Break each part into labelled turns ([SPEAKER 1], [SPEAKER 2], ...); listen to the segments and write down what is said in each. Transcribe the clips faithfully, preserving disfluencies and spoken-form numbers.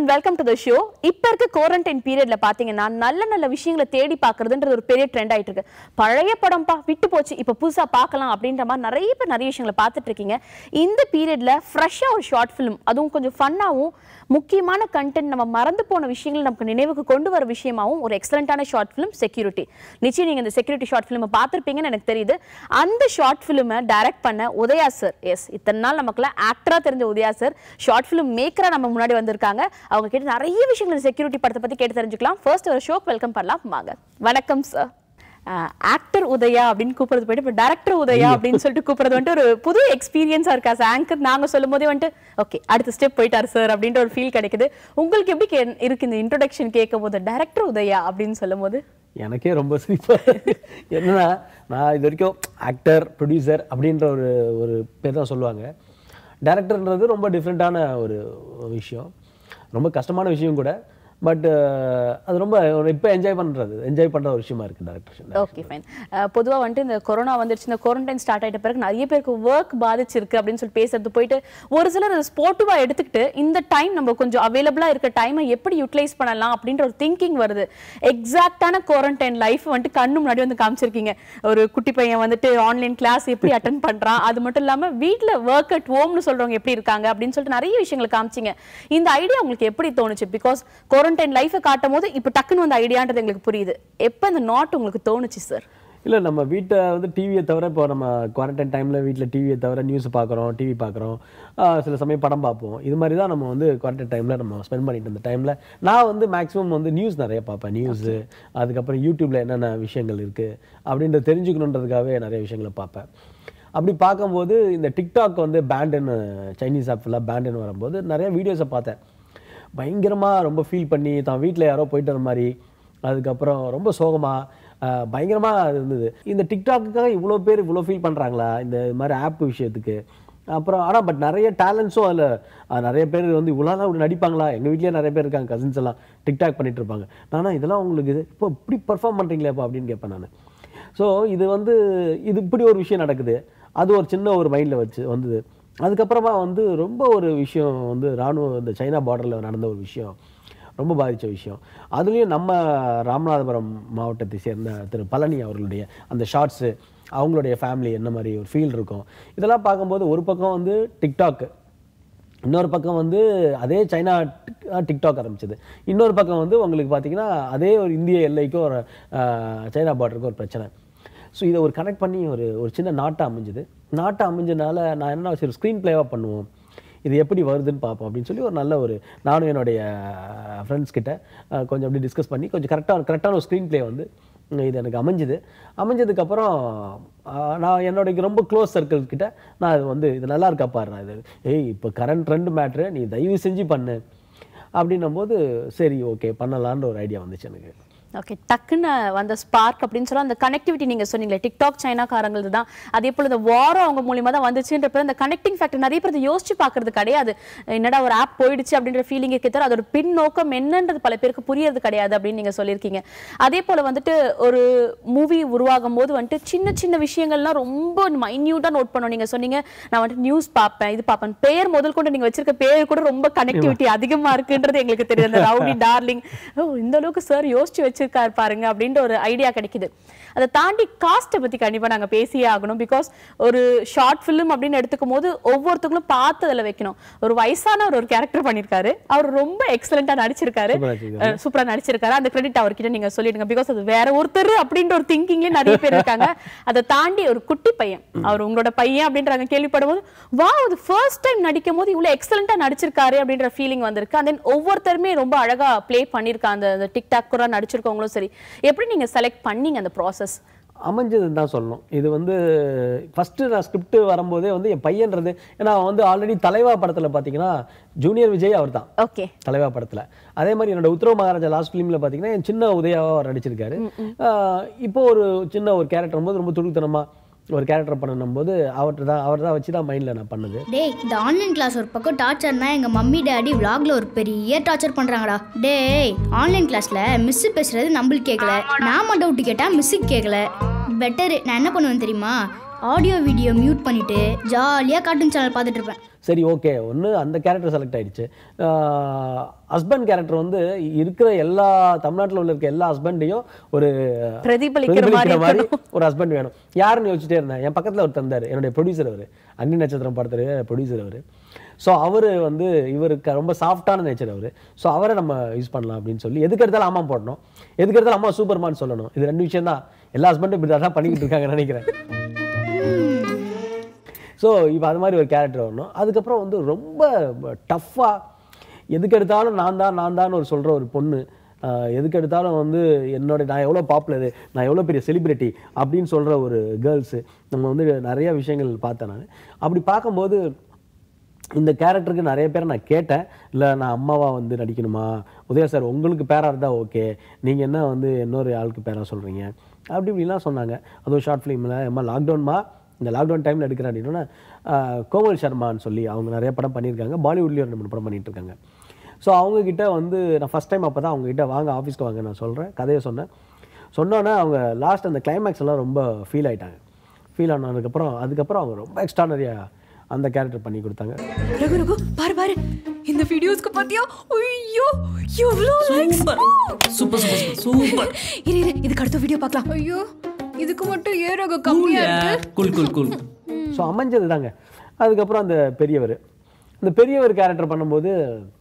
[SPEAKER 1] welcome to the show. இப்ப இருக்க quarantine periodல பாத்தீங்கன்னா நல்ல நல்ல விஷயங்களை தேடி பார்க்கிறதுன்றது ஒரு பெரிய ட்ரெண்ட் ஆயிட்டு இருக்கு. பழைய படம்பா விட்டு போச்சு இப்ப புதுசா பார்க்கலாம் அப்படின்ற மாதிரி நிறைய பேர் நிறைய விஷயங்களை பார்த்துட்டு இருக்கீங்க. இந்த பீரியட்ல ஃப்ரெஷ்ஷா ஒரு ஷார்ட் ஃபிலிம் அதுவும் கொஞ்சம் ஃபன்னாவும் முக்கியமான கண்டென்ட் நம்ம மறந்து போன விஷயங்களை நமக்கு நினைவுக்கு கொண்டு வர விஷயமாவும் ஒரு எக்ஸலண்டான ஷார்ட் ஃபிலிம் செக்யூரிட்டி. நிச்சயம் நீங்க இந்த செக்யூரிட்டி ஷார்ட் ஃபிலிமை பார்த்திருப்பீங்கன்னு எனக்கு தெரியுது. அந்த ஷார்ட் ஃபிலிமை டைரக்ட் பண்ண உதயா சார், எஸ் இத்தனை நாள் நமக்குலாம் ஆக்டரா தெரிஞ்ச உதயா சார் ஷார்ட் ஃபிலிம் மேக்கரா நம்ம முன்னாடி வந்திருக்காங்க. அவங்க கிட்ட நிறைய விஷயங்கள் செக்யூரிட்டி படத்தை பத்தி கேட்டு தெரிஞ்சுக்கலாம். ஃபர்ஸ்ட் ஒரு ஷோக்கு வெல்கம் பண்ணலாம் வாங்க. வணக்கம் சார். ஆக்டர் உதயா அப்படின்னு கூப்பிடுறது போயிட்டு இப்போ டைரக்டர் உதயா அப்படின்னு சொல்லிட்டு கூப்பிடுறது வந்துட்டு ஒரு புது எக்ஸ்பீரியன்ஸா இருக்கா சார்? ஆங்கர் நாங்க சொல்லும் போதே வந்துட்டு ஓகே அடுத்த ஸ்டெப் போயிட்டாரு சார் அப்படின்ற ஒரு ஃபீல் கிடைக்குது. உங்களுக்கு எப்படி இருக்கு இந்த இன்ட்ரோடக்ஷன் கேட்கும் போது டைரக்டர் உதயா அப்படின்னு சொல்லும் போது?
[SPEAKER 2] எனக்கே ரொம்ப சிரிப்பா என்னன்னா, நான் இது வரைக்கும் ஆக்டர் ப்ரொடியூசர் அப்படின்ற ஒரு ஒரு பேர் தான் சொல்லுவாங்க. டைரக்டர்ன்றது ரொம்ப டிஃப்ரெண்ட்டான ஒரு விஷயம், ரொம்ப கஷ்டமான விஷயம் கூட. பட் அது ரொம்ப இப்போ என்ஜாய் பண்ணுறது என்ஜாய் பண்ணுற ஒரு விஷயமா இருக்குது டேரக்டர்.
[SPEAKER 1] Okay fine. பொதுவாக வந்துட்டு இந்த கொரோனா வந்துருச்சு, இந்த குவாரண்டைன் ஸ்டார்ட் ஆகிட்ட பிறகு நிறைய பேருக்கு ஒர்க் பாதிச்சிருக்கு அப்படின்னு சொல்லி பேசுறது போயிட்டு ஒரு சிலர் அதை ஸ்போர்ட்டிவாக எடுத்துக்கிட்டு இந்த டைம் நம்ம கொஞ்சம் அவைலபிளாக இருக்க டைமை எப்படி யூட்டிலைஸ் பண்ணலாம் அப்படின்ற ஒரு திங்கிங் வருது. எக்ஸாக்டான குவாரண்டைன் லைஃப் வந்துட்டு கண்ணு முன்னாடி வந்து காமிச்சிருக்கீங்க. ஒரு குட்டி பையன் வந்துட்டு ஆன்லைன் கிளாஸ் எப்படி அட்டன் பண்ணுறான், அது மட்டும் இல்லாமல் வீட்டில் ஒர்க் அட் ஹோம்னு சொல்கிறவங்க எப்படி இருக்காங்க அப்படின்னு சொல்லிட்டு நிறைய விஷயங்களை காமிச்சிங்க. இந்த ஐடியா உங்களுக்கு எப்படி தோணுச்சு? பிகாஸ் குவாரண்டைன் லைஃபை காட்டும் போது இப்போ டக்குன்னு வந்து ஐடியான்றது எங்களுக்கு புரியுது. எப்போ இந்த நாட் உங்களுக்கு தோணுச்சு சார்?
[SPEAKER 2] இல்லை, நம்ம வீட்டை வந்து டிவியை தவிர இப்போ நம்ம குவாரண்டைன் டைமில் வீட்டில் டிவியை தவிர நியூஸ் பார்க்குறோம், டிவி பார்க்குறோம், சில சமயம் படம் பார்ப்போம். இது மாதிரி தான் நம்ம வந்து குவாரண்டைன் டைமில் நம்ம ஸ்பெண்ட் பண்ணிட்டு இருந்த டைமில் நான் வந்து மேக்ஸிமம் வந்து நியூஸ் நிறைய பார்ப்பேன். நியூஸு, அதுக்கப்புறம் யூடியூப்பில் என்னென்ன விஷயங்கள் இருக்குது அப்படின்ற தெரிஞ்சுக்கணுன்றதுக்காகவே நிறைய விஷயங்களை பார்ப்பேன். அப்படி பார்க்கும்போது இந்த டிக்டாக் வந்து பேண்டுன்னு, சைனீஸ் ஆப் ஃபுல்லாக பேண்டுன்னு வரும்போது நிறைய வீடியோஸை பார்த்தேன். பயங்கரமாக ரொம்ப ஃபீல் பண்ணி தான் வீட்டில் யாரோ போயிட்டு வர மாதிரி, அதுக்கப்புறம் ரொம்ப சோகமாக பயங்கரமாக இருந்தது. இந்த டிக்டாக்குக்காக இவ்வளோ பேர் இவ்வளோ ஃபீல் பண்ணுறாங்களா இந்த மாதிரி ஆப் விஷயத்துக்கு? அப்புறம் ஆனால் பட் நிறைய டேலண்ட்ஸும் அதில் நிறைய பேர் வந்து இவ்வளோலாம் அப்படி நடிப்பாங்களா? எங்கள் வீட்லேயே நிறைய பேர் இருக்காங்க, கசின்ஸ் எல்லாம் டிக்டாக் பண்ணிகிட்டு இருப்பாங்க. நானா இதெல்லாம் உங்களுக்கு இது இப்போ இப்படி பர்ஃபார்ம் பண்ணுறீங்களேப்பா அப்படின்னு கேட்பேன் நான். ஸோ இது வந்து இது இப்படி ஒரு விஷயம் நடக்குது, அது ஒரு சின்ன ஒரு மைண்டில் வச்சு வந்தது. அதுக்கப்புறமா வந்து ரொம்ப ஒரு விஷயம் வந்து இராணுவ இந்த சைனா பார்டரில் நடந்த ஒரு விஷயம், ரொம்ப பாதித்த விஷயம். அதுலேயும் நம்ம ராமநாதபுரம் மாவட்டத்தை சேர்ந்த திரு பழனி அவர்களுடைய அந்த ஷார்ட்ஸு, அவங்களுடைய ஃபேமிலி என்ன மாதிரி ஒரு ஃபீல் இருக்கும், இதெல்லாம் பார்க்கும்போது ஒரு பக்கம் வந்து டிக்டாக்கு, இன்னொரு பக்கம் வந்து அதே சைனா டிக்டாக் ஆரம்பிச்சது, இன்னொரு பக்கம் வந்து உங்களுக்கு பார்த்தீங்கன்னா அதே ஒரு இந்திய எல்லைக்கும் ஒரு சைனா பார்டருக்கும் ஒரு பிரச்சனை. ஸோ இதை ஒரு கனெக்ட் பண்ணி ஒரு ஒரு சின்ன நாட்டை அமைஞ்சுது. நாட்டை அமைஞ்சனால நான் என்ன சரி ஸ்க்ரீன் பிளேவாக பண்ணுவோம், இது எப்படி வருதுன்னு பார்ப்போம் அப்படின்னு சொல்லி ஒரு நல்ல ஒரு நானும் என்னுடைய ஃப்ரெண்ட்ஸ் கிட்ட கொஞ்சம் அப்படி டிஸ்கஸ் பண்ணி கொஞ்சம் கரெக்டாக கரெக்டான ஒரு ஸ்க்ரீன் பிளே வந்து இது எனக்கு அமைஞ்சுது. அமைஞ்சதுக்கப்புறம் நான் என்னோட ரொம்ப க்ளோஸ் சர்க்கிள்ஸ் கிட்ட நான் அது வந்து இது நல்லா இருக்கா பாரு, நான் இது ஏய் இப்போ கரண்ட் ட்ரெண்ட் மேட்ரு நீ தயவு செஞ்சு பண்ணு அப்படின்னும் போது சரி ஓகே பண்ணலான்ற ஒரு ஐடியா வந்துச்சு எனக்கு.
[SPEAKER 1] ஓகே, டக்குன்னு வந்த ஸ்பார்க் அப்படின்னு சொல்ல அந்த கனெக்டிவிட்டி நீங்கள் சொன்னீங்களே டிக்டாக் சைனாக்காரங்களுக்கு தான், அதே போல் இந்த வாரம் அவங்க மூலியமாக தான் வந்துச்சுன்றப்ப அந்த கனெக்டிங் ஃபேக்டர் நிறைய பேர் யோசிச்சு பார்க்கறது கிடையாது. என்னடா ஒரு ஆப் போயிடுச்சு அப்படின்ற ஃபீலிங் இருக்கே தவிர அதோட பின் நோக்கம் என்னன்றது பல பேருக்கு புரியறது கிடையாது அப்படின்னு நீங்கள் சொல்லியிருக்கீங்க. அதே போல் வந்துட்டு ஒரு மூவி உருவாகும் போது வந்துட்டு சின்ன சின்ன விஷயங்கள்லாம் ரொம்ப மைன்யூட்டாக நோட் பண்ணோம். நீங்கள் சொன்னீங்க நான் வந்துட்டு நியூஸ் பார்ப்பேன், இது பார்ப்பேன், பேர் முதல் கொண்டு நீங்கள் வச்சிருக்க பேர் கூட ரொம்ப கனெக்டிவிட்டி அதிகமாக இருக்குன்றது எங்களுக்கு தெரியுது. அந்த ரவுடி டார்லிங், ஓ இந்த அளவுக்கு சார் யோசிச்சு வச்சு இருக்காரு பாருங்க அப்படின்ற ஒரு ஐடியா கிடைக்குது. அதை தாண்டி காஸ்ட்டை பத்தி கண்டிப்பா நாங்க பேசியே ஆகணும். பிகாஸ் ஒரு ஷார்ட் ஃபிலிம் அப்படின்னு எடுத்துக்கும் போது ஒவ்வொருத்தங்களும் பார்த்து அதில் வைக்கணும். ஒரு வயசான ஒரு கேரக்டர் பண்ணியிருக்காரு, அவர் ரொம்ப எக்ஸலண்டா நடிச்சிருக்காரு, சூப்பரா நடிச்சிருக்காரு. அந்த கிரெடிட் அவர்கிட்ட நீங்க சொல்லிடுங்க. பிகாஸ் அது வேற ஒருத்தர் அப்படின்ற ஒரு திங்கிங்லேயே நிறைய பேர் இருக்காங்க. அதை தாண்டி ஒரு குட்டி பையன், அவர் உங்களோட பையன் அப்படின்றாங்க கேள்விப்படும் போது வா அது ஃபர்ஸ்ட் டைம் நடிக்கும் போது இவ்வளவு எக்ஸலண்டா நடிச்சிருக்காரு அப்படின்ற ஃபீலிங் வந்திருக்கு. அண்ட் தென் ஒவ்வொருத்தருமே ரொம்ப அழகா பிளே பண்ணியிருக்காங்க. அந்த டிக்டாக் கூட நடிச்சிருக்கவங்களும் சரி, எப்படி நீங்க செலக்ட் பண்ணீங்க அந்த ப்ராசஸ்?
[SPEAKER 2] அமைஞ்சதுன்னு தான் சொல்லணும். இது வந்து ஃபஸ்ட்டு நான் ஸ்கிரிப்ட் வரும்போதே வந்து என் பையன்றது, ஏன்னா வந்து ஆல்ரெடி தலைவா படத்தில் பார்த்தீங்கன்னா ஜூனியர் விஜய் அவர் தான் ஓகே தலைவா படத்தில். அதே மாதிரி என்னோட உத்தரவு மகாராஜா லாஸ்ட் ஃபிலிமில் பார்த்தீங்கன்னா என் சின்ன உதயாவாக அவர் நடிச்சிருக்காரு. இப்போ ஒரு சின்ன ஒரு கேரக்டர் போது ரொம்ப துடுக்குத்தனமாக ஒரு கேரக்டர் பண்ணணும் போது அவர்கிட்ட தான் அவர் தான் வச்சு தான் மைண்டில் நான் பண்ணது.
[SPEAKER 3] டேய் இந்த ஆன்லைன் கிளாஸ் ஒரு பக்கம் டார்ச்சர்னா எங்கள் மம்மி டேடி விளாக்ல ஒரு பெரிய டார்ச்சர் பண்ணுறாங்கடா. டேய் ஆன்லைன் கிளாஸில் மிஸ்ஸு பேசுகிறது நம்மளுக்கு கேட்கல, நான் மட்டும் டவுட்டு கேட்டால் மிஸ்ஸுக்கு கேட்கல. பெட்டரு நான் என்ன பண்ணுவேன் தெரியுமா, ஆடியோ வீடியோ மியூட் பண்ணிட்டு ஜாலியாக கார்ட்டூன் சேனல் பார்த்துட்டு இருப்பேன்.
[SPEAKER 2] சரி ஓகே, ஒன்று அந்த கேரக்டர் செலக்ட் ஆகிடுச்சு. ஹஸ்பண்ட் கேரக்டர் வந்து இருக்கிற எல்லா தமிழ்நாட்டில் உள்ள இருக்க எல்லா ஹஸ்பண்டையும் ஒரு
[SPEAKER 1] பிரதிபலிக்கிற மாதிரி
[SPEAKER 2] ஒரு ஹஸ்பண்ட் வேணும். யாருன்னு யோசிச்சுட்டே இருந்தேன். என் பக்கத்தில் ஒரு தந்தார், என்னுடைய ப்ரொடியூசர் அவர், அக்னி நட்சத்திரம் படத்துடைய ப்ரொடியூசர் அவர். ஸோ அவர் வந்து இவருக்கு ரொம்ப சாஃப்டான நேச்சர் அவர். ஸோ அவரை நம்ம யூஸ் பண்ணலாம் அப்படின்னு சொல்லி எதுக்கு எடுத்தாலும் அம்மா போடணும், எதுக்கு எடுத்தாலும் அம்மா சூப்பர்மான்னு சொல்லணும். இது ரெண்டு விஷயம் தான் எல்லா ஹஸ்பண்டும் இப்படி தான் பண்ணிக்கிட்டு இருக்காங்கன்னு நினைக்கிறேன். ஸோ இப்போ அது மாதிரி ஒரு கேரக்டர் வரணும். அதுக்கப்புறம் வந்து ரொம்ப டஃப்பாக எதுக்கு எடுத்தாலும் நான் தான் நான் தான் ஒரு சொல்கிற ஒரு பொண்ணு, எதுக்கு எடுத்தாலும் வந்து என்னோட நான் எவ்வளோ பாப்புலரு, நான் எவ்வளோ பெரிய செலிப்ரிட்டி அப்படின்னு சொல்கிற ஒரு கேர்ள்ஸு நம்ம வந்து நிறைய விஷயங்கள் பார்த்தேன் நான். அப்படி பார்க்கும்போது இந்த கேரக்டருக்கு நிறைய பேரை நான் கேட்டேன், இல்லை நான் அம்மாவாக வந்து நடிக்கணுமா, உதயா சார் உங்களுக்கு பேராக இருந்தால் ஓகே, நீங்கள் என்ன வந்து இன்னொரு ஆளுக்கு பேராக சொல்கிறீங்க அப்படி இப்படிலாம் சொன்னாங்க. அதுவும் ஷார்ட் ஃபிலிமில் அம்மா லாக்டவுன்மா, இந்த லாக்டவுன் டைமில் எடுக்கிறேன் அப்படின்னா கோமல் சர்மான்னு சொல்லி அவங்க நிறைய படம் பண்ணியிருக்காங்க, பாலிவுட்லேயும் ரெண்டு மூணு படம் பண்ணிகிட்டு இருக்காங்க. ஸோ அவங்கக்கிட்ட வந்து நான் ஃபஸ்ட் டைம் அப்போ தான் அவங்ககிட்ட வாங்க ஆஃபீஸ்க்கு வாங்க நான் சொல்கிறேன், கதையை சொன்னேன். சொன்னோன்னே அவங்க லாஸ்ட் அந்த கிளைமேக்ஸ் எல்லாம் ரொம்ப ஃபீல் ஆகிட்டாங்க. ஃபீல் ஆனதுக்கப்புறம் அதுக்கப்புறம் அவங்க ரொம்ப எக்ஸ்ட்ரானரியாக அந்த கேரக்டர் பண்ணி கொடுத்தாங்க.
[SPEAKER 4] ரகு ரகு பாரு பாரு இந்த வீடியோஸ்க்கு பாத்தியா, ஐயோ எவ்வளோ லைக்ஸ்,
[SPEAKER 5] சூப்பர் சூப்பர் சூப்பர்.
[SPEAKER 4] இரு இரு இதுக்கு அடுத்த வீடியோ பார்க்கலாம். ஐயோ இதுக்கு மட்டும் ஏ ரகு கம்மியா இருக்கு.
[SPEAKER 5] Cool cool cool.
[SPEAKER 2] ஸோ அமைஞ்சது தாங்க. அதுக்கப்புறம் அந்த பெரியவர், இந்த பெரியவர் கேரக்டர் பண்ணும்போது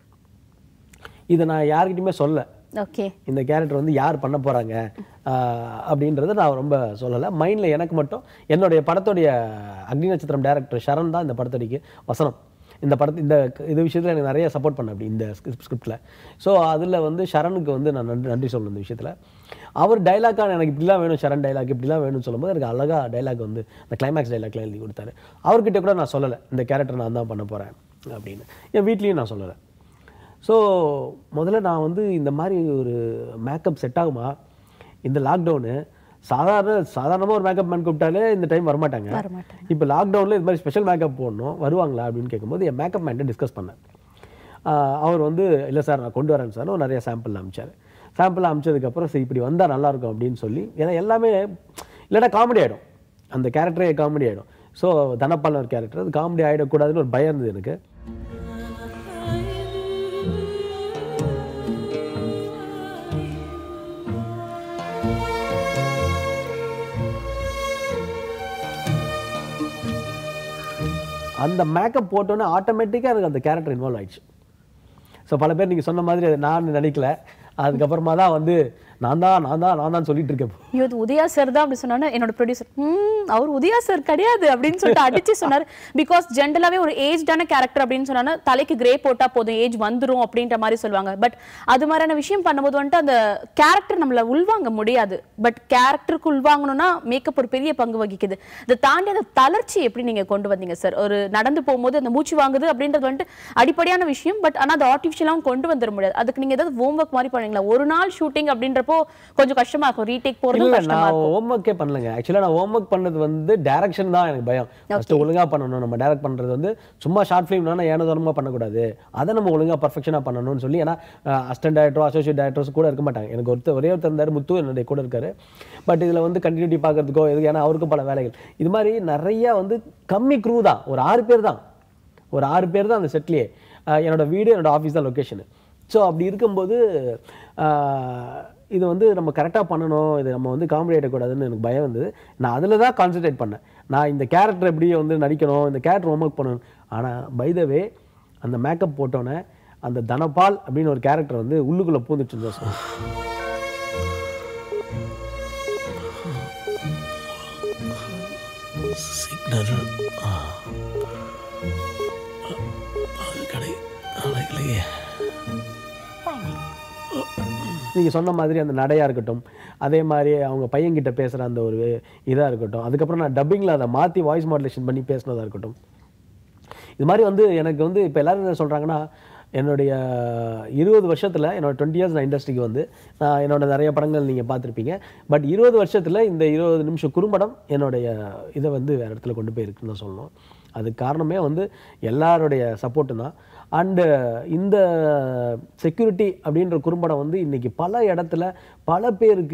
[SPEAKER 2] இதை நான் யார்கிட்டையுமே சொல்ல,
[SPEAKER 1] ஓகே
[SPEAKER 2] இந்த கேரக்டர் வந்து யார் பண்ண போகிறாங்க அப்படின்றத நான் ரொம்ப சொல்லலை. மைண்டில் எனக்கு மட்டும் என்னுடைய படத்துடைய அக்னி நட்சத்திரம் டைரக்டர் ஷரண் தான் இந்த படத்துடைக்கு வசனம், இந்த படத்து இந்த இது விஷயத்தில் எனக்கு நிறைய சப்போர்ட் பண்ண அப்படி இந்த ஸ்கிரிப்டில். ஸோ அதில் வந்து ஷரனுக்கு வந்து நான் நன்றி நன்றி சொல்லணும் இந்த விஷயத்தில். அவர் டைலாக்காக எனக்கு இப்படிலாம் வேணும், ஷரண் டைலாக் இப்படிலாம் வேணும்னு சொல்லும்போது எனக்கு அழகாக டைலாக் வந்து இந்த கிளைமேக்ஸ் டைலாக்லாம் எழுதி கொடுத்தாரு. அவர்கிட்ட கூட நான் சொல்லலை இந்த கேரக்டர் நான் தான் பண்ண போகிறேன் அப்படின்னு, என் வீட்லேயும் நான் சொல்லலை. ஸோ முதல்ல நான் வந்து இந்த மாதிரி ஒரு மேக்கப் செட் ஆகுமா, இந்த லாக்டவுனு சாதாரண சாதாரணமாக ஒரு மேக்கப் மேன் கூப்பிட்டாலே இந்த டைம் வரமாட்டாங்க. இப்போ லாக்டவுனில் இது மாதிரி ஸ்பெஷல் மேக்கப் போடணும், வருவாங்களா அப்படின்னு கேட்கும்போது என் மேக்கப் மேன்ட்ட டிஸ்கஸ் பண்ணேன். அவர் வந்து இல்லை சார் நான் கொண்டு வரேன் சார் நிறைய சாம்பிள் அமிச்சார். சாம்பிள் அமிச்சதுக்கப்புறம் சரி இப்படி வந்தால் நல்லாயிருக்கும் அப்படின்னு சொல்லி, ஏன்னா எல்லாமே இல்லைன்னா காமெடி ஆகிடும், அந்த கேரக்டரே காமெடி ஆகிடும். ஸோ தனப்பால் ஒரு கேரக்டர் அது காமெடி ஆகிடக்கூடாதுன்னு ஒரு பயம் இருந்தது எனக்கு. அந்த மேக்கப் போட்டோன்னே ஆட்டோமேட்டிக்காக எனக்கு அந்த கேரக்டர் இன்வால்வ் ஆயிடுச்சு. ஸோ பல பேர் நீங்கள் சொன்ன மாதிரி அதை நான் நினைக்கல, அதுக்கப்புறமா தான் வந்து நான் தான் நான் தான் நான் தான் சொல்லிட்டு இருக்கேன்.
[SPEAKER 1] ஐயோ இது உதயா சார் தான் அப்படி சொன்னாரு என்னோட ப்ரொடியூசர். ம் அவர் உதயா சார் கிடையாது அப்படின்னு சொல்லிட்டு அடிச்சு சொன்னார். பிகாஸ் ஜென்ரலாகவே ஒரு ஏஜ்டான கேரக்டர் அப்படின்னு சொன்னா தலைக்கு கிரே போட்டால் போதும் ஏஜ் வந்துடும் அப்படின்ற மாதிரி சொல்லுவாங்க. பட் அது மாதிரியான விஷயம் பண்ணும்போது வந்துட்டு அந்த கேரக்டர் நம்மள உள்வாங்க முடியாது. பட் கேரக்டருக்கு உள்வாங்கணும்னா மேக்கப் ஒரு பெரிய பங்கு வகிக்குது. இதை தாண்டி அந்த தளர்ச்சி எப்படி நீங்க கொண்டு வந்தீங்க சார்? ஒரு நடந்து போகும்போது அந்த மூச்சு வாங்குது அப்படின்றது வந்துட்டு அடிப்படையான விஷயம். பட் ஆனால் அது ஆர்டிஃபிஷியலாகவும் கொண்டு வந்துட முடியாது. அதுக்கு நீங்க ஏதாவது ஹோம் ஒர்க் மாதிரி பண்ணுவீங்களா? ஒரு நாள் ஷூட்டிங் அப்படின்றப்போ கொஞ்சம் கஷ்டமா இருக்கும், ரீடேக் போறது கஷ்டமா இருக்கும்.
[SPEAKER 2] ஹோம் ஒர்க்கே பண்ணலங்க. ஆக்சுவலா நான் ஹோம் ஒர்க் பண்ணது வந்து டைரக்ஷன் தான் எனக்கு பயம். ஃபர்ஸ்ட் ஒழுங்கா பண்ணணும். நம்ம டைரக்ட் பண்றது வந்து சும்மா ஷார்ட் ஃபிலிம்னா ஏனோதானமா பண்ணக்கூடாது, அதை நம்ம ஒழுங்கா பர்ஃபெக்ஷனா பண்ணணும்னு சொல்லி, ஏன்னா அசிஸ்டன்ட் டைரக்டரோ அசோசியேட் டைரக்டர்ஸ் கூட இருக்க மாட்டாங்க. எனக்கு ஒருத்தர் ஒரே ஒருத்தர் இருந்தாரு, முத்து என்னுடைய கூட இருக்காரு. பட் இதுல வந்து கண்டினியூட்டி பார்க்கறதுக்கோ எதுக்கு, ஏன்னா அவருக்கு பல வேலைகள். இது மாதிரி நிறைய வந்து கம்மி க்ரூ தான், ஒரு ஆறு பேர் தான் ஒரு ஆறு பேர் தான் அந்த செட்லேயே. என்னோட வீடு என்னோட ஆஃபீஸ் தான் லொக்கேஷனு. ஸோ அப்படி இருக்கும்போது இது வந்து நம்ம கரெக்டாக பண்ணணும், இது நம்ம வந்து காமெடி ஆகிடக்கூடாதுன்னு எனக்கு பயம் வந்தது. நான் அதில் தான் கான்சன்ட்ரேட் பண்ணேன். நான் இந்த கேரக்டர் எப்படி வந்து நடிக்கணும், இந்த கேரக்டர் ஹோம் ஒர்க் பண்ணணும். ஆனால் பை த வே அந்த மேக்கப் போட்டோன்னே அந்த தனபால் அப்படின்னு ஒரு கேரக்டர் வந்து உள்ளுக்குள்ளே பூந்துட்டு இருந்தா சார். நீங்கள் சொன்ன மாதிரி அந்த நடையாக இருக்கட்டும், அதே மாதிரி அவங்க பையன்கிட்ட பேசுகிற அந்த ஒரு இதாக இருக்கட்டும், அதுக்கப்புறம் நான் டப்பிங்கில் அதை மாற்றி வாய்ஸ் மாடுலேஷன் பண்ணி பேசினதாக இருக்கட்டும், இது மாதிரி வந்து எனக்கு வந்து இப்போ எல்லோரும் என்ன சொல்கிறாங்கன்னா, என்னுடைய இருபது வருஷத்தில் என்னோட டுவெண்ட்டி இயர்ஸ் நான் இண்டஸ்ட்ரிக்கு வந்து நான் என்னோட நிறைய படங்கள் நீங்கள் பார்த்துருப்பீங்க. பட் இருபது வருஷத்தில் இந்த இருபது நிமிஷம் குறும்படம் என்னுடைய இதை வந்து வேறு இடத்துல கொண்டு போய் இருக்குன்னு தான் சொல்லணும். அதுக்கு காரணமே வந்து எல்லாருடைய சப்போர்ட்டு தான். அண்டு இந்த செக்யூரிட்டி அப்படின்ற குறும்படம் வந்து இன்றைக்கி பல இடத்துல பல பேருக்கு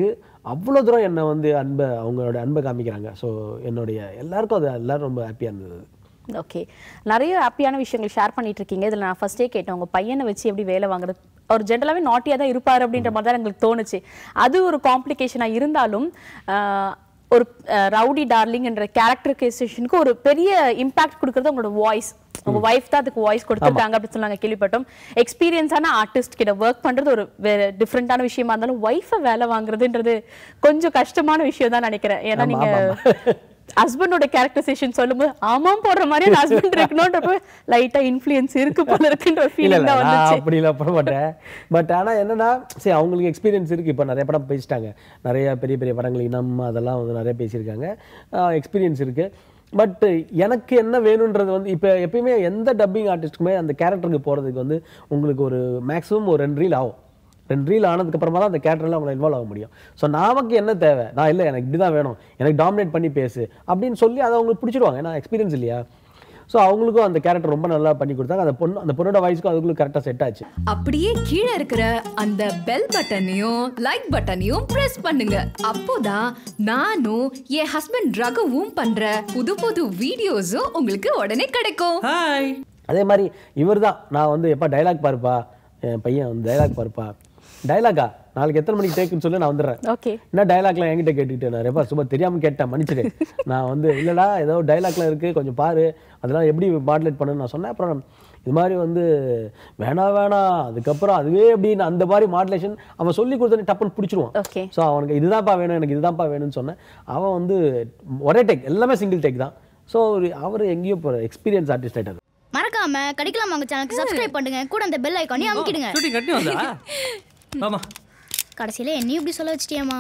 [SPEAKER 2] அவ்வளோ தூரம் என்னை வந்து அன்பை அவங்களோட அன்பை காமிக்கிறாங்க. ஸோ என்னுடைய எல்லாருக்கும் அது எல்லாரும் ரொம்ப ஹாப்பியாக இருந்தது.
[SPEAKER 1] ஓகே, நிறைய ஹாப்பியான விஷயங்கள் ஷேர் பண்ணிட்டு இருக்கீங்க. இதில் நான் ஃபர்ஸ்டே கேட்டேன், உங்கள் பையனை வச்சு எப்படி வேலை வாங்குறது. அவர் ஜென்ரலாகவே நாட்டியாக தான் இருப்பார் அப்படின்ற மாதிரி தான் எங்களுக்கு தோணுச்சு. அது ஒரு காம்ப்ளிகேஷனாக இருந்தாலும் ஒரு ரவுடி டார்லிங் என்ற கேரக்டரைசேஷனுக்கு ஒரு பெரிய இம்பாக்ட் கொடுக்கறது உங்களோட வாய்ஸ். உங்க வைஃப் தான் அதுக்கு வாய்ஸ் கொடுத்துருக்காங்க அப்படின்னு சொன்னாங்க, கேள்விப்பட்டோம். எக்ஸ்பீரியன்ஸான ஆர்டிஸ்ட் கிட்ட ஒர்க் பண்றது ஒரு வேற டிஃப்ரெண்டான விஷயமா இருந்தாலும் ஒய்ஃபை வேலை வாங்குறதுன்றது கொஞ்சம் கஷ்டமான விஷயம் தான் நினைக்கிறேன். ஏன்னா நீங்க ஹஸ்பண்டோட கேரக்டரைசேஷன் சொல்லும்போது ஆமாம் போடுற மாதிரி ஹஸ்பண்ட் இருக்கணும்ன்றப்ப லைட்டா இன்ஃப்ளூயன்ஸ் இருக்கு போல இருக்குன்ற ஒரு ஃபீலிங் தான் வந்துச்சு.
[SPEAKER 2] அப்படி இல்லை பண்ண மாட்டேன். பட் ஆனால் என்னன்னா சரி அவங்களுக்கு எக்ஸ்பீரியன்ஸ் இருக்குது. இப்போ நிறைய படம் பேசிட்டாங்க, நிறைய பெரிய பெரிய படங்கள் இனம் அதெல்லாம் வந்து நிறைய பேசியிருக்காங்க, எக்ஸ்பீரியன்ஸ் இருக்குது. பட் எனக்கு என்ன வேணுன்றது வந்து இப்போ எப்பயுமே எந்த டப்பிங் ஆர்டிஸ்ட்டுக்குமே அந்த கேரக்டருக்கு போகிறதுக்கு வந்து உங்களுக்கு ஒரு மேக்ஸிமம் ஒரு ரெண்டு ரீல் ஆகும். ரெண்டு ரீல் ஆனதுக்கப்புறமா தான் அந்த கேரக்டரில் அவங்களை இன்வால்வ் ஆக முடியும். ஸோ நமக்கு என்ன தேவை, நான் இல்லை எனக்கு இப்படி தான் வேணும், எனக்கு டாமினேட் பண்ணி பேசு அப்படின்னு சொல்லி அதை அவங்களுக்கு பிடிச்சிடுவாங்க. ஏன்னா எக்ஸ்பீரியன்ஸ் இல்லையா. ஸோ அவங்களுக்கும் அந்த கேரக்டர் ரொம்ப நல்லா பண்ணி கொடுத்தாங்க. அந்த பொண்ணு அந்த பொண்ணோட வாய்ஸ்க்கும் அதுக்குள்ள கரெக்டாக செட் ஆச்சு.
[SPEAKER 4] அப்படியே கீழே இருக்கிற அந்த பெல் பட்டனையும் லைக் பட்டனையும் பிரஸ் பண்ணுங்க. அப்போதான் நானும் என் ஹஸ்பண்ட் ரகுவும் பண்ற புது புது வீடியோஸும் உங்களுக்கு உடனே கிடைக்கும்.
[SPEAKER 5] ஹாய்.
[SPEAKER 2] அதே மாதிரி இவர் தான் நான் வந்து எப்போ டைலாக் பாருப்பா, என் பையன் வந்து டைலாக் பாருப்பா, டைலாக்கா நாளைக்கு எத்தனை மணிக்கு டேக்குன்னு சொல்லி நான் வந்துடுறேன்.
[SPEAKER 1] ஓகே,
[SPEAKER 2] என்ன டைலாக்லாம் என்கிட்ட கேட்டுக்கிட்டேன். நான் ரெப்பா சும்மா தெரியாமல் கேட்டேன், மன்னிச்சிடு. நான் வந்து இல்லைடா ஏதோ டைலாக்லாம் இருக்குது கொஞ்சம் பாரு, அதெல்லாம் எப்படி மாடுலேட் பண்ணுன்னு நான் சொன்னேன். அப்புறம் இது மாதிரி வந்து வேணா வேணாம் அதுக்கப்புறம் அதுவே எப்படின்னு அந்த மாதிரி மாடுலேஷன் அவன் சொல்லி கொடுத்தோன்னே டப்புன்னு பிடிச்சிருவான்.
[SPEAKER 1] ஓகே,
[SPEAKER 2] ஸோ அவனுக்கு இதுதான்ப்பா வேணும், எனக்கு இதுதான்ப்பா வேணும்னு சொன்னேன். அவன் வந்து ஒரே டேக், எல்லாமே சிங்கிள் டேக் தான். ஸோ அவர் எங்கேயோ போகிற எக்ஸ்பீரியன்ஸ் ஆர்டிஸ்ட் ஆகிட்டார்.
[SPEAKER 3] மறக்காம கடிக்கலாம் வாங்க சேனலுக்கு சப்ஸ்கிரைப் பண்ணுங்க, கூட அந்த பெல் ஐகானையும் அமுக்கிடுங்க.
[SPEAKER 5] ஷூட்டிங் கட்டி வந்தா ஆமா.
[SPEAKER 3] கடைசியில என்னையும் இப்படி சொல்ல வச்சிட்டியாமா.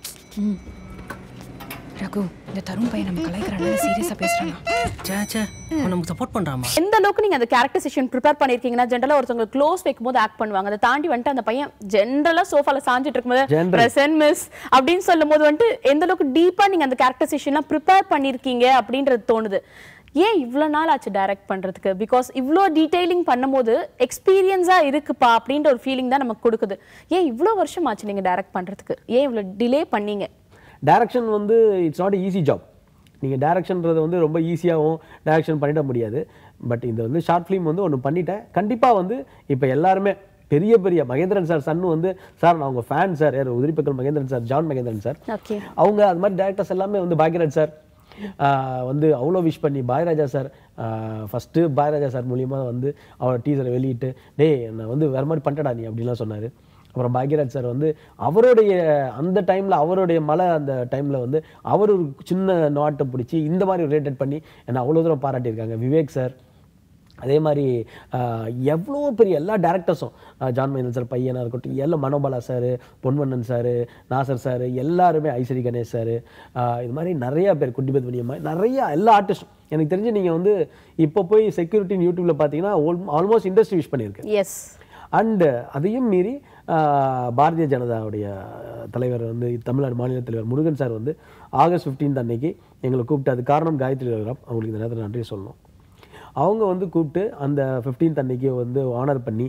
[SPEAKER 4] ரகு, இந்த தருண் பையன் நம்ம கலாய்க்கறானே, சீரியஸா பேசுறானா?
[SPEAKER 5] சே சே அவன் நமக்கு சப்போர்ட் பண்றாமா.
[SPEAKER 1] எந்த அளவுக்கு நீங்க அந்த கேரக்டரைசேஷன் ப்ரிப்பேர் பண்ணிருக்கீங்கன்னா ஜென்ரலா ஒருத்தவங்க க்ளோஸ் வைக்கும்போது ஆக்ட் பண்ணுவாங்க. அதை தாண்டி வந்துட்டு அந்த பையன் ஜென்ரலா சோஃபால சாஞ்சிட்டு இருக்கும்போது பிரசன்ட் மிஸ் அப்படின்னு சொல்லும் போது வந்துட்டு எந்த அளவுக்கு டீப்பா நீங்க அந்த கேரக்டரைசேஷன்லாம் ப்ரிப்பேர் பண்ணிருக்கீங்க அப்படின்றது தோணுது. ஏன் இவ்வளோ நாள் ஆச்சு டைரக்ட் பண்ணுறதுக்கு? பிகாஸ் இவ்வளோ டீட்டெயிலிங் பண்ணும்போது எக்ஸ்பீரியன்ஸாக இருக்குப்பா அப்படின்ற ஒரு ஃபீலிங் தான் நமக்கு கொடுக்குது. ஏன் இவ்வளோ வருஷம் ஆச்சு நீங்கள் டைரக்ட் பண்ணுறதுக்கு? ஏன் இவ்வளோ டிலே பண்ணீங்க?
[SPEAKER 2] டைரக்ஷன் வந்து இட்ஸ் நாட் ஈஸி ஜாப். நீங்கள் டைரக்ஷன்றது வந்து ரொம்ப ஈஸியாகவும் டைரக்ஷன் பண்ணிட முடியாது. பட் இந்த வந்து ஷார்ட் ஃபிலிம் வந்து ஒன்று பண்ணிட்டேன். கண்டிப்பாக வந்து இப்போ எல்லாருமே பெரிய பெரிய மகேந்திரன் சார் சன்னு வந்து சார் நான் உங்கள் ஃபேன் சார், யார் Uthiripookkal Mahendran sir, John Mahendran sir,
[SPEAKER 1] okay
[SPEAKER 2] அவங்க அது மாதிரி டேரக்டர்ஸ் எல்லாமே வந்து பாக்யராஜ் சார் வந்து அவ்வளோ விஷ் பண்ணி பாயராஜா சார் ஃபஸ்ட்டு பாயராஜா சார் மூலியமாக வந்து அவரோட டீசரை வெளியிட்டு டே என்னை வந்து வேறு மாதிரி பண்ணிட்டடா நீ அப்படின்லாம் சொன்னார். அப்புறம் பாக்யராஜ் சார் வந்து அவருடைய அந்த டைமில் அவருடைய மலை அந்த டைமில் வந்து அவர் ஒரு சின்ன நாட்டை பிடிச்சி இந்த மாதிரி ரிலேட்டட் பண்ணி என்னை அவ்வளோ தூரம் பாராட்டியிருக்காங்க. விவேக் சார் அதே மாதிரி எவ்வளோ பெரிய எல்லா டேரக்டர்ஸும் ஜான் மகேந்திரன் சார் பையனாக இருக்கட்டும், எல்லாம் Manobala sir, Ponvannan sir, Nassar sir, எல்லாருமே ஐஸ்வரி கணேஷ் சார், இது மாதிரி நிறையா பேர், குட்டிபத் வணியம்மா, நிறையா எல்லா ஆர்டிஸ்டும் எனக்கு தெரிஞ்சு நீங்கள் வந்து இப்போ போய் செக்யூரிட்டின்னு யூடியூப்பில் பார்த்தீங்கன்னா ஆல்மோஸ்ட் இண்டஸ்ட்ரி விஷ் பண்ணியிருக்கு.
[SPEAKER 1] எஸ்.
[SPEAKER 2] அண்டு அதையும் மீறி பாரதிய ஜனதாவுடைய தலைவர் வந்து தமிழ்நாடு மாநில தலைவர் முருகன் சார் வந்து ஆகஸ்ட் ஃபிஃப்டீன்த் அன்னைக்கு எங்களை கூப்பிட்டு, அது காரணம் காயத்ரி ரகுராம், அவங்களுக்கு இந்த நேரத்தில் நன்றி சொல்லணும். அவங்க வந்து கூப்பிட்டு அந்த ஃபிஃப்டீன்த் அன்னைக்கு வந்து ஆனர் பண்ணி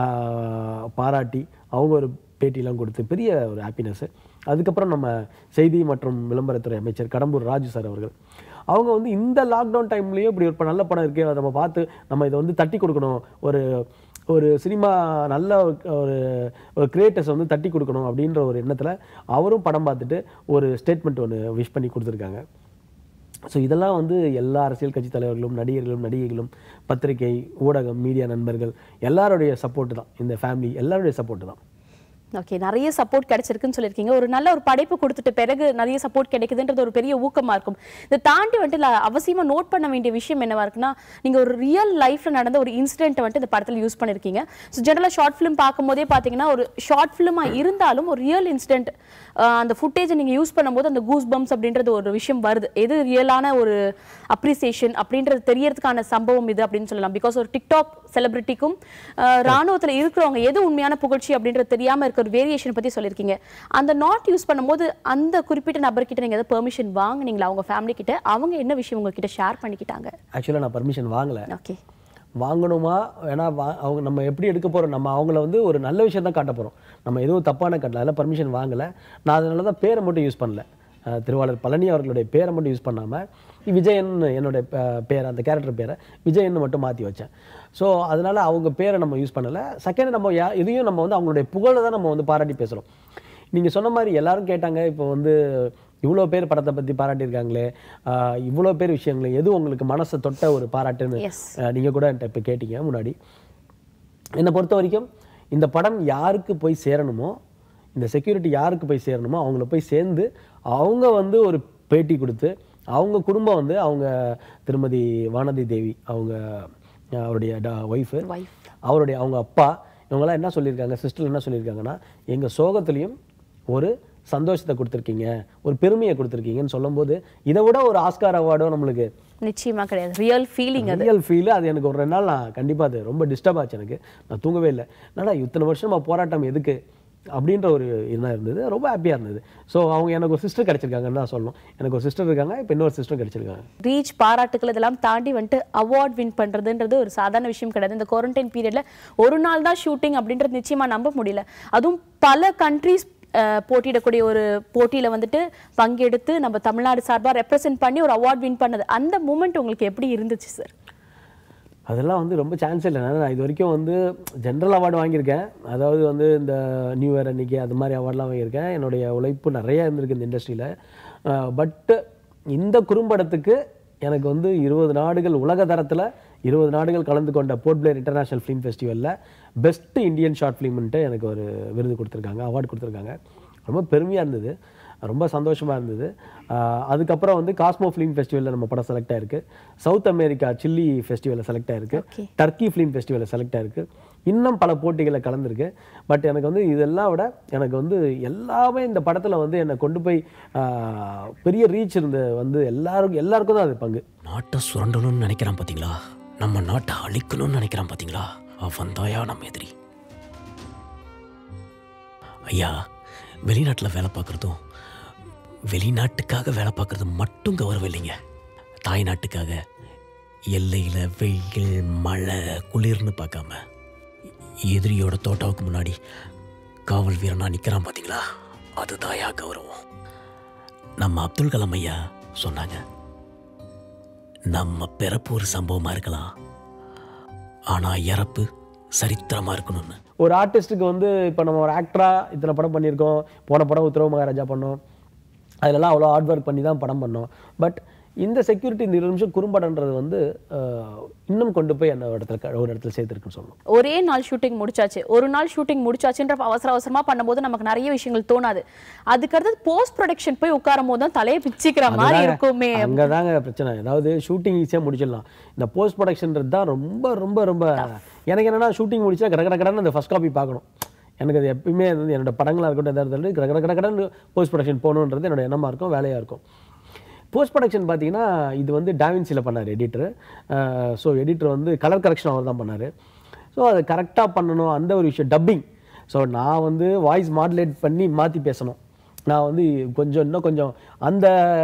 [SPEAKER 2] பாராட்டி அவங்க ஒரு பேட்டிலாம் கொடுத்து பெரிய ஒரு ஹாப்பினஸ்ஸு. அதுக்கப்புறம் நம்ம செய்தி மற்றும் விளம்பரத்துறை அமைச்சர் கடம்பூர் ராஜு சார் அவர்கள் அவங்க வந்து இந்த லாக்டவுன் டைம்லேயும் இப்படி ஒரு நல்ல படம் இருக்குது, அதை நம்ம பார்த்து நம்ம இதை வந்து தட்டி கொடுக்கணும், ஒரு ஒரு சினிமா நல்ல ஒரு ஒரு கிரியேட்டர்ஸை வந்து தட்டி கொடுக்கணும் அப்படின்ற ஒரு எண்ணத்தில் அவரும் படம் பார்த்துட்டு ஒரு ஸ்டேட்மெண்ட் ஒன்று விஷ் பண்ணி கொடுத்துருக்காங்க. ஸோ இதெல்லாம் வந்து எல்லா அரசியல் கட்சி தலைவர்களும் நடிகர்களும் நடிகைகளும் பத்திரிகை ஊடகம் மீடியா நண்பர்கள் எல்லாருடைய சப்போர்ட்டு தான், இந்த ஃபேமிலி எல்லாருடைய சப்போர்ட்டு தான்.
[SPEAKER 1] ஓகே, நிறைய சப்போர்ட் கிடைச்சிருக்குன்னு சொல்லியிருக்கீங்க. ஒரு நல்ல ஒரு படைப்பு கொடுத்துட்டு பிறகு நிறைய சப்போர்ட் கிடைக்குதுன்றது ஒரு பெரிய ஊக்கமாக இருக்கும். இதை தாண்டி வந்துட்டு அவசியமாக நோட் பண்ண வேண்டிய விஷயம் என்னவா இருக்குன்னா, நீங்கள் ஒரு ரியல் லைஃப்பில் நடந்த ஒரு இன்சிடென்ட்டை வந்துட்டு இந்த படத்தில் யூஸ் பண்ணியிருக்கீங்க. ஸோ ஜென்ரலாக ஷார்ட் ஃபிலிம் பார்க்கும்போதே பார்த்தீங்கன்னா ஒரு ஷார்ட் ஃபிலிமாக இருந்தாலும் ஒரு ரியல் இன்சிடென்ட் அந்த ஃபுட்டேஜை நீங்கள் யூஸ் பண்ணும்போது அந்த கூஸ் பம்ப்ஸ் அப்படின்றது ஒரு விஷயம் வருது. எது ரியலான ஒரு அப்ரிசியேஷன் அப்படின்றது தெரியறதுக்கான சம்பவம் இது அப்படின்னு சொல்லலாம். பிகாஸ் ஒரு டிக்டாக் செலிபிரிட்டிக்கும் ராணுவத்தில் இருக்கிறவங்க எது உண்மையான புகழ்ச்சி அப்படின்றது தெரியாமல் இருக்க ஒரு வேரியேஷன் பற்றி சொல்லியிருக்கீங்க. அந்த நாட் யூஸ் பண்ணும்போது அந்த குறிப்பிட்ட நபர்கிட்ட நீங்கள் எதாவது பெர்மிஷன் வாங்கினீங்களா? அவங்க ஃபேமிலி கிட்ட அவங்க என்ன விஷயம் உங்ககிட்ட ஷேர் பண்ணிக்கிட்டாங்க?
[SPEAKER 2] ஆக்சுவலாக நான் பர்மிஷன் வாங்கலை.
[SPEAKER 1] ஓகே.
[SPEAKER 2] வாங்கணுமா ஏன்னா வா அவங்க நம்ம எப்படி எடுக்க போகிறோம், நம்ம அவங்கள வந்து ஒரு நல்ல விஷயம் தான் காட்ட போகிறோம், நம்ம எதுவும் தப்பான காட்டல, அதெல்லாம் பர்மிஷன் வாங்கலை. நான் அதனால தான் பேரை மட்டும் யூஸ் பண்ணல, திருவாளர் பழனி அவர்களுடைய பேரை மட்டும் யூஸ் பண்ணாமல் விஜயன் என்னுடைய பேர், அந்த கேரக்டர் பேரை விஜயன்னு மட்டும் மாற்றி வச்சேன். ஸோ அதனால் அவங்க பேரை நம்ம யூஸ் பண்ணலை. செகண்ட் நம்ம யா இதையும் நம்ம வந்து அவங்களுடைய புகழை தான் நம்ம வந்து பாராட்டி பேசுகிறோம். நீங்கள் சொன்ன மாதிரி எல்லாரும் கேட்டாங்க, இப்போ வந்து இவ்வளோ பேர் படத்தை பற்றி பாராட்டியிருக்காங்களே, இவ்வளோ பேர் விஷயங்களே, எது உங்களுக்கு மனசை தொட்ட ஒரு பாராட்டுன்னு நீங்கள் கூட என்கிட்ட இப்போ கேட்டீங்க முன்னாடி. என்னை பொறுத்த வரைக்கும் இந்த படம் யாருக்கு போய் சேரணுமோ, இந்த செக்யூரிட்டி யாருக்கு போய் சேரணுமோ அவங்கள போய் சேர்ந்து அவங்க வந்து ஒரு பேட்டி கொடுத்து அவங்க குடும்பம் வந்து அவங்க திருமதி வானதி தேவி அவங்க அவருடைய ஒய்ஃபு, அவருடைய அவங்க அப்பா இவங்கெல்லாம் என்ன சொல்லியிருக்காங்க, சிஸ்டர் என்ன சொல்லியிருக்காங்கன்னா, எங்கள் சோகத்துலேயும் ஒரு சந்தோஷத்தை கொடுத்துருக்கீங்க, ஒரு பெருமையை கொடுத்துருக்கீங்கன்னு சொல்லும்போது இதை விட ஒரு ஆஸ்கார் அவார்டோ நம்மளுக்கு
[SPEAKER 1] நிச்சயமா கிடையாது. ரியல் ஃபீலிங், அது
[SPEAKER 2] ரியல் ஃபீல். அது எனக்கு ஒரு ரெண்டு நாள் நான் கண்டிப்பாக அது ரொம்ப டிஸ்டர்ப் ஆச்சு, எனக்கு நான் தூங்கவே இல்லை. என்னடா இத்தனை வருஷமா போராட்டம் எதுக்கு அப்படின்ற ஒரு இதாக இருந்தது, ரொம்ப ஹாப்பியாக இருந்தது. ஸோ அவங்க எனக்கு ஒரு சிஸ்டர் கிடைச்சிருக்காங்கன்னு தான் சொல்லணும். எனக்கு ஒரு சிஸ்டர் இருக்காங்க, இப்போ இன்னொரு சிஸ்டர் கிடைச்சிருக்காங்க.
[SPEAKER 1] ரீச் பாராட்டுக்கள் இதெல்லாம் தாண்டி வந்துட்டு அவார்ட் வின் பண்ணுறதுன்றது ஒரு சாதாரண விஷயம் கிடையாது. இந்த குவாரண்டைன் பீரியடில் ஒரு நாள் தான் ஷூட்டிங் அப்படின்றது நிச்சயமாக நம்ப முடியல. அதுவும் பல கண்ட்ரீஸ் போட்டியிடக்கூடிய ஒரு போட்டியில் வந்துட்டு பங்கெடுத்து நம்ம தமிழ்நாடு சார்பாக ரெப்ரசென்ட் பண்ணி ஒரு அவார்ட் வின் பண்ணது, அந்த மூமெண்ட் உங்களுக்கு எப்படி இருந்துச்சு சார்?
[SPEAKER 2] அதெல்லாம் வந்து ரொம்ப சான்ஸ் இல்லை. நான் இது வரைக்கும் வந்து ஜென்ரல் அவார்டு வாங்கியிருக்கேன், அதாவது வந்து இந்த நியூ இயர் அன்றைக்கி அது மாதிரி அவார்டெலாம் வாங்கியிருக்கேன். என்னுடைய உழைப்பு நிறையா இருந்திருக்கு இந்த இண்டஸ்ட்ரியில். பட்டு இந்த குறும்படத்துக்கு எனக்கு வந்து இருபது நாடுகள் உலக தரத்தில் இருபது நாடுகள் கலந்து கொண்ட போர்ட் பிளேயர் இன்டர்நேஷ்னல் ஃபிலிம் ஃபெஸ்டிவலில் பெஸ்ட்டு இந்தியன் ஷார்ட் ஃபிலிம்ன்ட்டு எனக்கு ஒரு விருது கொடுத்துருக்காங்க, அவார்டு கொடுத்துருக்காங்க. ரொம்ப பெருமையாக இருந்தது, ரொம்ப சந்தோஷமாக இருந்தது. அதுக்கப்புறம் வந்து காஸ்மோ ஃபிலிம் ஃபெஸ்டிவலில் நம்ம படம் செலக்ட் ஆகிருக்கு, சவுத் அமெரிக்கா சில்லி ஃபெஸ்டிவலில் செலக்ட் ஆகிருக்கு, டர்க்கி ஃபிலிம் ஃபெஸ்டிவலில் செலக்ட் ஆகிருக்கு, இன்னும் பல போட்டிகளை கலந்துருக்கு. பட் எனக்கு வந்து இதெல்லாம் விட எனக்கு வந்து எல்லாமே இந்த படத்தில் வந்து என்னை கொண்டு போய் பெரிய ரீச் இருந்து வந்து எல்லாருக்கும் எல்லாருக்கும் தான் அது பங்கு.
[SPEAKER 6] நாட்டை சுரண்டணும்னு நினைக்கிறான் பார்த்தீங்களா, நம்ம நாட்டை அழிக்கணும்னு நினைக்கிறான் பார்த்தீங்களா, அவன் தாயா நம்ம எதிரி. ஐயா, வெளிநாட்டில் வேலை பார்க்குறதும் வெளிநாட்டுக்காக வேலை பார்க்குறது மட்டும் கௌரவம் இல்லைங்க. தாய்நாட்டுக்காக எல்லையில் வெயில் மழை குளிர்னு பார்க்காம எதிரியோட தோட்டாவுக்கு முன்னாடி காவல் வீரனாக நிற்கிறான் பார்த்தீங்களா, அது தாயா கௌரவம். நம்ம அப்துல் கலாம் ஐயா சொன்னாங்க, நம்ம பிறப்பு ஒரு சம்பவமாக இருக்கலாம், ஆனால் இறப்பு சரித்திரமாக இருக்கணும்னு.
[SPEAKER 2] ஒரு ஆர்டிஸ்ட்டுக்கு வந்து இப்போ நம்ம ஒரு ஆக்டராக இத்தனை படம் பண்ணியிருக்கோம், போன படம் உத்தரவு மகாராஜா பண்ணோம், அதிலெல்லாம் அவ்வளோ ஹார்ட் ஒர்க் பண்ணி தான் படம் பண்ணோம். பட் இந்த செக்யூரிட்டி இந்த இருபது நிமிஷம் குறும்படன்றது வந்து இன்னும் கொண்டு போய் அந்த இடத்துல ஒரு இடத்துல சேர்த்துருக்குன்னு சொல்லணும்.
[SPEAKER 1] ஒரே நாள் ஷூட்டிங் முடிச்சாச்சு, ஒரு நாள் ஷூட்டிங் முடிச்சாச்சுன்ற அவசர அவசரமாக பண்ணும்போது நமக்கு நிறைய விஷயங்கள் தோணாது. அதுக்கடுத்து போஸ்ட் ப்ரொடக்ஷன் போய் உட்காரும் போது தான் தலையை பிச்சுக்கிற மாதிரி இருக்குமே.
[SPEAKER 2] அங்கே தாங்க பிரச்சனை. அதாவது ஷூட்டிங் ஈஸியாக முடிச்சிடலாம், இந்த போஸ்ட் ப்ரொடக்ஷன்றது தான் ரொம்ப ரொம்ப ரொம்ப எனக்கு என்னென்னா, ஷூட்டிங் முடிச்சா கட கட கடன்னு அந்த ஃபர்ஸ்ட் காப்பி பார்க்கணும். எனக்கு அது எப்பயுமே வந்து என்னோட படங்களாக இருக்கட்டும் எதாவது இருந்தாலும் கட கட கட கடன்னு போஸ்ட் ப்ரொடக்ஷன் போகணுன்றது என்னோட எண்ணமாக இருக்கும், வேலையாக இருக்கும். போஸ்ட் ப்ரொடக்ஷன் பார்த்தீங்கன்னா இது வந்து டாவின்சியில் பண்ணார் எடிட்டர். ஸோ எடிட்டர் வந்து கலர் கரெக்ஷன் அவர் தான் பண்ணார். ஸோ அதை கரெக்டாக பண்ணணும், அந்த ஒரு விஷயம். டப்பிங், ஸோ நான் வந்து வாய்ஸ் மாடுலேட் பண்ணி மாற்றி பேசணும். நான் வந்து கொஞ்சம் இன்னும் கொஞ்சம் அந்த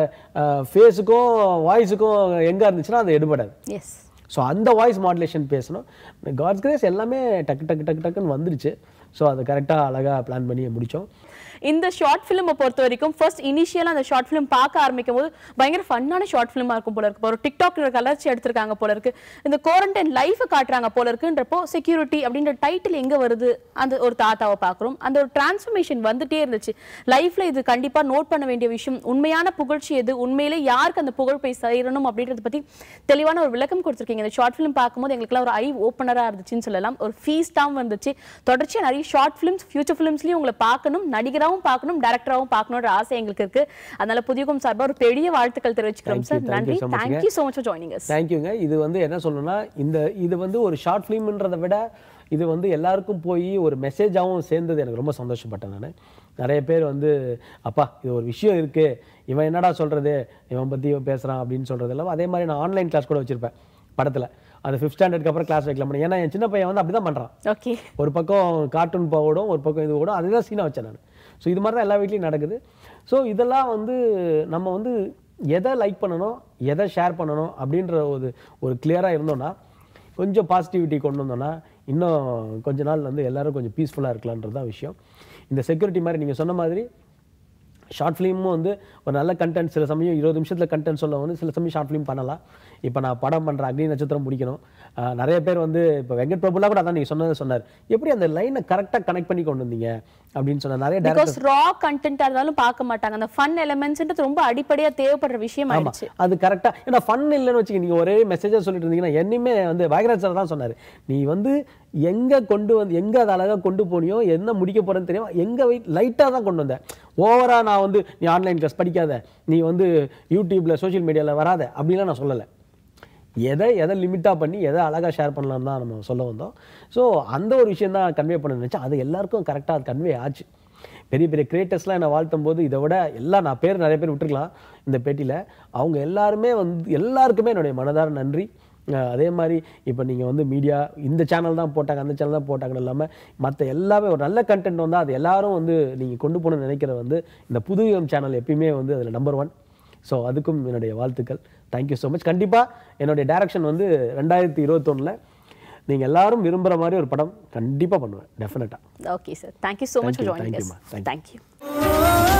[SPEAKER 2] ஃபேஸுக்கும் வாய்ஸுக்கும் எங்கே இருந்துச்சுன்னா அது எடுபடாது.
[SPEAKER 1] எஸ்,
[SPEAKER 2] ஸோ அந்த வாய்ஸ் மாடுலேஷன் பேசணும். காட்ஸ் கிரேஸ் எல்லாமே டக்கு டக்கு டக்கு டக்குன்னு வந்துருச்சு. ஸோ அதை கரெக்டாக அழகாக பிளான் பண்ணி முடித்தோம்.
[SPEAKER 1] இந்த ஷார்ட் ஃபிலிமை பொறுத்த வரைக்கும் ஃபர்ஸ்ட் இனிஷியலாக அந்த ஷார்ட் ஃபிலிம் பார்க்க ஆரம்பிக்கும் போது பயங்கர ஃபன்னான ஷார்ட் ஃபிலிமாக இருக்கும் போல இருக்கு. ஒரு டிக்டாக் கலர்ச்சி எடுத்திருக்காங்க போல இருக்கு, இந்த குவாரண்டைன் லைஃபை காட்டுறாங்க போல இருக்குன்றப்போ செக்யூரிட்டி அப்படின்ற டைட்டில் எங்கே வருது, அந்த ஒரு தாத்தாவை பார்க்குறோம், அந்த ஒரு டிரான்ஸ்ஃபர்மேஷன் வந்துட்டே இருந்துச்சு லைஃப்ல. இது கண்டிப்பாக நோட் பண்ண வேண்டிய விஷயம். உண்மையான புகழ்ச்சி எது, உண்மையிலே யாருக்கு அந்த புகழ் போய் சேரணும் அப்படின்றத பற்றி தெளிவான ஒரு விளக்கம் கொடுத்துருக்கீங்க. இந்த ஷார்ட் ஃபிலிம் பார்க்கும்போது எங்களுக்குலாம் ஒரு ஐ ஓப்பனராக இருந்துச்சுன்னு சொல்லலாம். ஒரு ஃபீஸ்டாகவும் வந்துச்சு. தொடர்ச்சியாக நிறைய ஷார்ட் ஃபிலிம்ஸ் ஃபியூச்சர் ஃபிலிம்ஸ்லையும் உங்களை பார்க்கணும், நடிகராகவும் பார்க்கணும், டைரக்டராகவும் பார்க்கணும்ன்ற ஆசை எங்களுக்கு இருக்கு. அதனால புதியுகம் சார்பாக ஒரு பெரிய வாழ்த்துக்கள் தெரிவிச்சுக்கிறோம் சார். நன்றி, thank you so much for joining us.
[SPEAKER 2] தேங்க்யூங்க. இது வந்து என்ன சொல்லணும்னா, இந்த இது வந்து ஒரு ஷார்ட் ஃபிலிம்ன்றதை விட இது வந்து எல்லாருக்கும் போய் ஒரு மெசேஜாகவும் சேர்ந்தது எனக்கு ரொம்ப சந்தோஷப்பட்டேன். நான் நிறைய பேர் வந்து அப்பா இது ஒரு விஷயம் இருக்குது, இவன் என்னடா சொல்கிறது, இவன் பற்றி இவன் பேசுகிறான் அப்படின்னு சொல்கிறது எல்லாம். அதே மாதிரி நான் ஆன்லைன் கிளாஸ் கூட வச்சுருப்பேன் படத்தில். அது ஃபிஃப்த் ஸ்டாண்டர்டுக்கு அப்புறம் கிளாஸ் வைக்கலாம். ஏன்னா என் சின்ன பையன் வந்து அப்படி தான் பண்ணுறான்.
[SPEAKER 1] ஓகே,
[SPEAKER 2] ஒரு பக்கம் கார்ட்டூன் போடும், ஒரு பக்கம் இது ஓடும், அதுதான் சீனாக வச்சேன் நான். ஸோ இது மாதிரி தான் எல்லா வீட்லையும் நடக்குது. ஸோ இதெல்லாம் வந்து நம்ம வந்து எதை லைக் பண்ணணும், எதை ஷேர் பண்ணணும் அப்படின்ற ஒரு ஒரு கிளியராக இருந்தோம்னா கொஞ்சம் பாசிட்டிவிட்டி கொண்டு வந்தோம்னா இன்னும் கொஞ்ச நாள் வந்து எல்லாரும் கொஞ்சம் பீஸ்ஃபுல்லாக இருக்கலான்றது தான் விஷயம். இந்த செக்யூரிட்டி மாதிரி நீங்கள் சொன்ன மாதிரி ஷார்ட் ஃபிலிமும் வந்து ஒரு நல்ல கண்டென்ட், சில சமயம் இருபது நிமிஷத்தில் கண்டென்ட் சொல்ல வந்து சில சமயம் ஷார்ட் ஃபிலிம் பண்ணலாம். இப்போ நான் படம் பண்ணுற அக்னி நட்சத்திரம் முடிக்கணும். நிறைய பேர் வந்து இப்போ வெங்கட் பிரபுலாம் கூட அதான் நீங்கள் சொன்னதை சொன்னார், எப்படி அந்த லைனை கரெக்டாக கனெக்ட் பண்ணி கொண்டு வந்தீங்க அப்படின்னு சொன்னார். நிறைய
[SPEAKER 1] பிகாஸ் ரா கண்டென்ட்டாக இருந்தாலும் பார்க்க மாட்டாங்க. அந்த ஃபன் எலிமெண்ட்ஸ்ன்றது ரொம்ப அடிப்படையாக தேவைப்படுற விஷயம் ஆயிடுச்சு.
[SPEAKER 2] அது கரெக்டாக, ஏன்னா ஃபன் இல்லைன்னு வச்சுக்க, நீங்கள் ஒரே மெசேஜாக சொல்லிட்டு இருந்தீங்கன்னா என்னையுமே வந்து பாக்யராஜ் சார் தான் சொன்னார், நீ வந்து எங்கே கொண்டு வந்து எங்கே அதை அழகாக கொண்டு போனியோ என்ன முடிக்க போகிறேன்னு தெரியும், எங்கே வெயிட் லைட்டாக தான் கொண்டு வந்தேன். ஓவராக நான் வந்து நீ ஆன்லைன் கிளாஸ் படிக்காத, நீ வந்து யூடியூப்பில் சோஷியல் மீடியாவில் வராத அப்படிலாம் நான் சொல்லலை. எதை எதை லிமிட்டாக பண்ணி எதை அழகாக ஷேர் பண்ணலாம் தான் நம்ம சொல்ல வந்தோம். ஸோ அந்த ஒரு விஷயம் தான் கன்வே பண்ண நினச்சேன். அது எல்லாருக்கும் கரெக்டாக அது கன்வே ஆச்சு. பெரிய பெரிய கிரியேட்டர்ஸ்லாம் என்னை வாழ்த்தும் போது இதை விட எல்லாம் நான் பேர் நிறைய பேர் விட்டுருக்கலாம் இந்த பேட்டியில், அவங்க எல்லாருமே வந்து எல்லாருக்குமே என்னுடைய மனதார நன்றி. அதே மாதிரி இப்போ நீங்கள் வந்து மீடியா இந்த சேனல் தான் போட்டாங்க அந்த சேனல் தான் போட்டாங்கன்னு இல்லாமல் மற்ற எல்லாமே ஒரு நல்ல கண்டென்ட் வந்தால் அது எல்லாரும் வந்து நீங்கள் கொண்டு போகணும்னு நினைக்கிற வந்து இந்த புதுயுகம் சேனல் எப்பயுமே வந்து அதில் நம்பர் ஒன். ஸோ அதுக்கும் என்னுடைய வாழ்த்துக்கள். Thank you so much. கண்டிப்பாக என்னுடைய டைரக்ஷன் வந்து ரெண்டாயிரத்தி இருபத்தொன்னில் நீங்கள் எல்லாரும் விரும்புகிற மாதிரி ஒரு படம் கண்டிப்பாக பண்ணுவேன், டெஃபினட்டாக.
[SPEAKER 1] Okay sir, thank you so much for joining us.
[SPEAKER 2] Thank you.